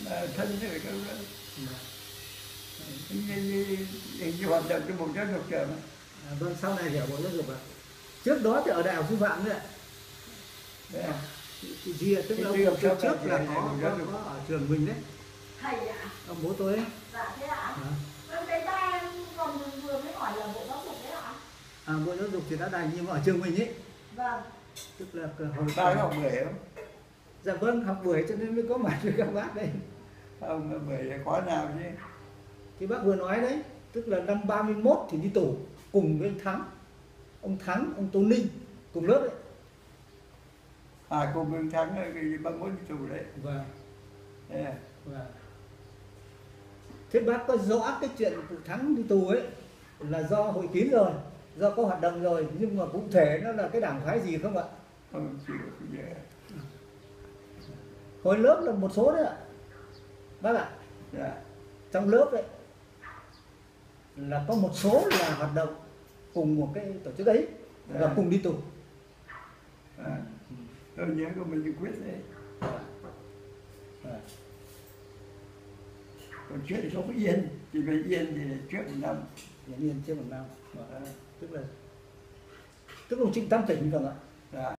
thân rồi cái như hoạt động trong bộ giáo dục trường. Vâng, sau này hiểu bộ giáo dục ạ. Trước đó thì ở đại học sư phạm đấy ạ. Gì tức là ông trước là có ở trường mình đấy. Thầy ạ? Ông bố tôi ấy. Dạ thế ạ? Cái ba em còn vừa mới hỏi là bộ giáo dục đấy ạ? Bộ giáo dục thì đã đành nhưng mà ở trường mình ấy. Vâng. Tức là hồi ba học bưởi không? Dạ vâng, học bưởi cho nên mới có mặt với các bác đây. Ông bưởi khóa nào chứ? Thì bác vừa nói đấy, tức là năm 31 thì đi tù cùng với ông Thắng, ông Tô Ninh cùng lớp đấy. Cùng với ông Thắng cái 31 đi tù đấy. Vâng. Vâng. Thế bác có rõ cái chuyện Thắng đi tù ấy là do hội kín rồi, do có hoạt động rồi, nhưng mà cụ thể nó là cái đảng phái gì không ạ? Không chịu gì. Hồi lớp là một số đấy ạ bác ạ. Trong lớp đấy là có một số là hoạt động cùng một cái tổ chức ấy và cùng đi tù. Tôi nhớ của mình quyết đấy. Còn trước thì không có Yên, chỉ về Yên thì trước 1 năm. Yên trước 1 năm. Tức là Trịnh Tam Tỉnh phải không ạ?